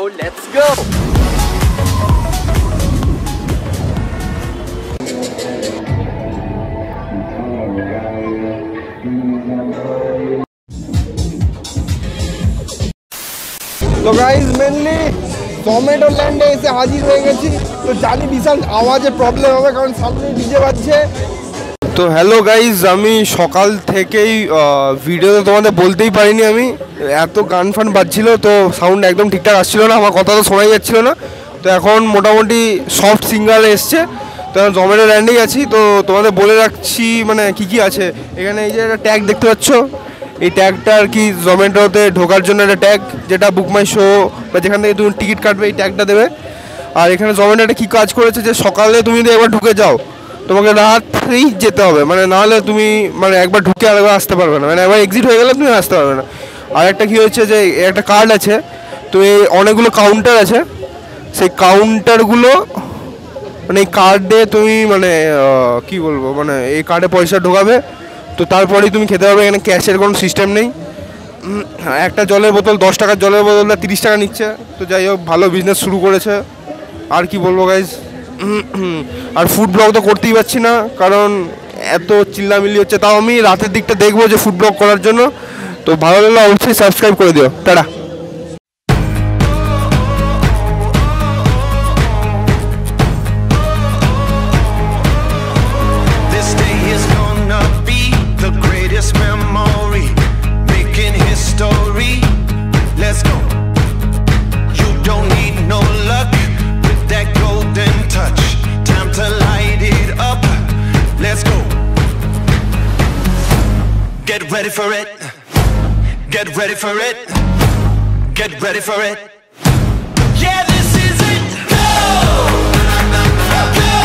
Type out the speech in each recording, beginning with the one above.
let's go. তো guys mainly Zomato ল্যান্ডে এসে হাজির হয়ে গেছি। তো জানি বিশাল আওয়াজে প্রবলেম হবে কারণ সামনে ডিজে বাজছে। তো হ্যালো গাইজ, আমি সকাল থেকেই ভিডিওতে তোমাদের বলতেই পারিনি, আমি এত গান ফান বাজছিল তো সাউন্ড একদম ঠিকঠাক আসছিল না, আমার কথা তো শোনাই যাচ্ছিল না। তো এখন মোটামুটি সফট সিঙ্গার এসছে, তো জোম্যাটো ল্যান্ডেই আছি। তো তোমাদের বলে রাখছি মানে কী আছে এখানে। এই যে একটা ট্যাগ দেখতে পাচ্ছ, এই ট্যাগটা আর কি জোম্যাটোতে ঢোকার জন্য একটা ট্যাগ, যেটা বুক মাই শো বা যেখান থেকে তুমি টিকিট কাটবে এই ট্যাগটা দেবে। আর এখানে জোম্যাটোটা কী কাজ করেছে যে সকালে তুমি যদি একবার ঢুকে যাও তোমাকে রাত্রেই যেতে হবে, মানে নাহলে তুমি মানে একবার ঢুকে আরেকবার আসতে পারবে না, মানে একবার এক্সিট হয়ে গেলে তুমি আসতে পারবে না। আর একটা কী হচ্ছে যে একটা কার্ড আছে, তো এই অনেকগুলো কাউন্টার আছে, সেই কাউন্টারগুলো মানে এই কার্ডে তুমি মানে কী বলবো মানে এই কার্ডে পয়সা ঢোকাবে, তো তারপরেই তুমি খেতে পারবে। এখানে ক্যাশের কোনো সিস্টেম নেই। একটা জলের বোতল 10 টাকার জলের বোতলটা 30 টাকা নিচ্ছে। তো যাই হোক, ভালো বিজনেস শুরু করেছে। আর কি বলবো গাইজ, আর ফুড ব্লগ তো করতেই পারছি না কারণ এত চিল্লামিল্লি হচ্ছে। তাও আমি রাতের দিকটা দেখবো যে ফুড ব্লগ করার জন্য। তো ভালো লাগলে অবশ্যই সাবস্ক্রাইব করে দিও। টাটা। Let's go. You don't need no luck with that golden touch. Time to light it up. Let's go. Get ready for it. Get ready for it. Get ready for it. Yeah, this is it. Go! Go!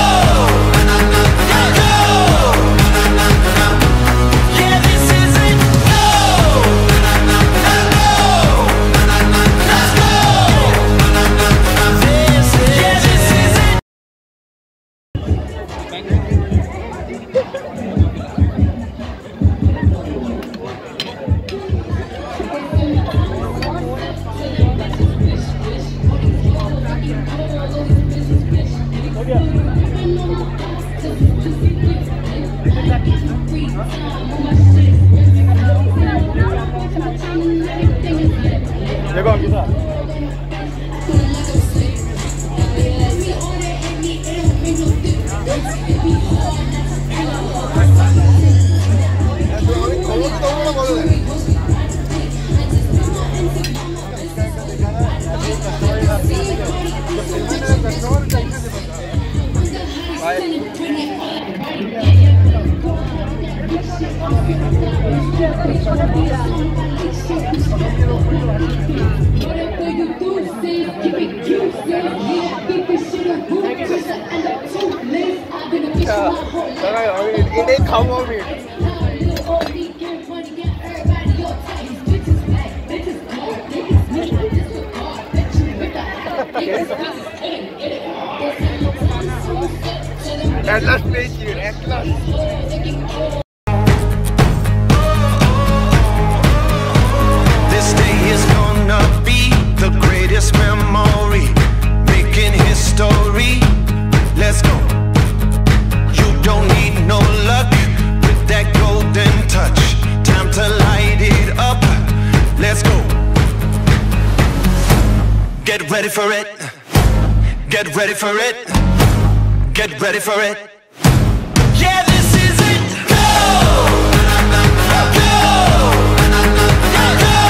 At last, mate, you. At last. This day is gonna be the greatest memory, making history. Let's go. You don't need no luck with that golden touch. Time to light it up. Let's go. Get ready for it. Get ready for it. Get ready for it. Yeah, this is it. Go! Go! Go!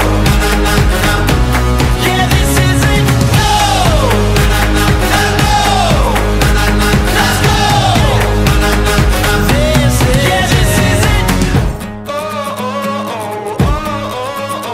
Yeah, this is it. Go! Go! Let's go! This is it. Oh, oh, oh, oh,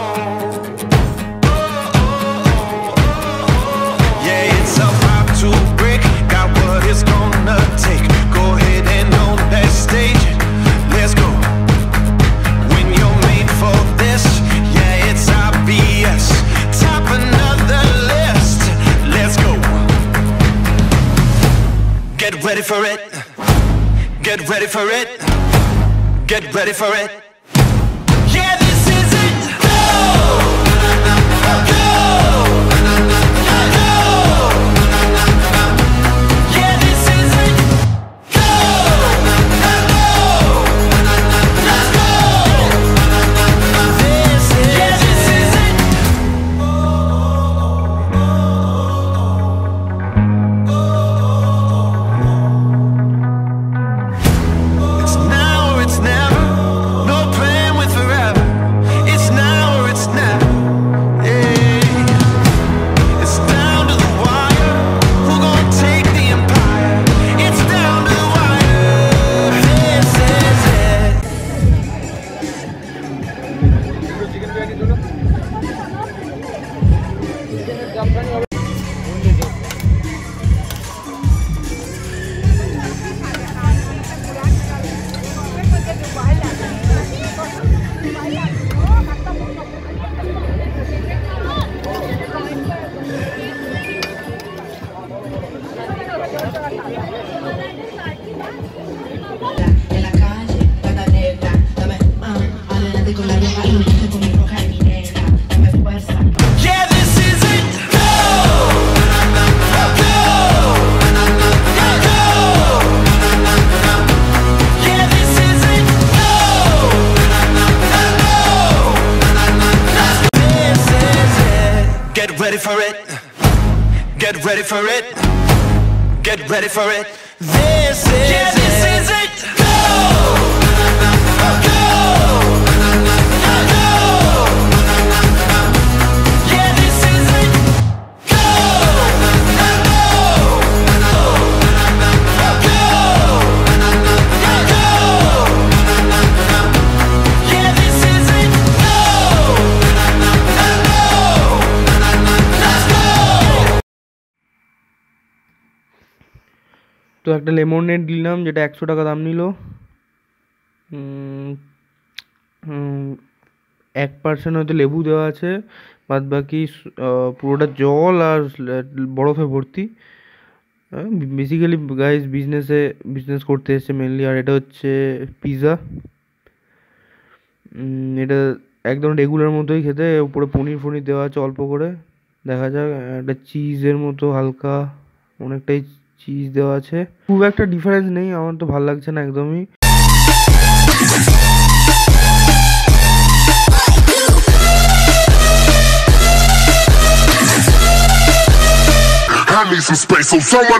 oh. Yeah, it's about to break. Got what it's gonna take. Go ahead and on that stage. Let's go. When you're made for this, yeah, it's obvious. Top another list. Let's go. Get ready for it. Get ready for it. Get ready for it. Yeah, this is it. Go! Go! Ready for it. Get ready for it. Get ready for it. This is it. Go! Go! Go! Yeah, this is it. Go! Go! Go! Yeah, this is it. Go! তো একটা lemonade নিলাম যেটা 100 টাকা দাম নিল। 1% হয়তো লেবু দেওয়া আছে, বাদ বাকি পুরোটা জল আর বরফে ভর্তি। বেসিক্যালি গাইস বিজনেস করতে এসছে মেনলি। আর এটা হচ্ছে পিৎজা, এটা একদম রেগুলার মতোই খেতে। উপরে পনির দেওয়া আছে অল্প করে, দেখা যাক। একটা চিজের মতো হালকা অনেকটাই চিজ দেওয়া আছে, খুব একটা ডিফারেন্স নেই, আমার তো ভালো লাগছে না একদমই। I need some space, so someone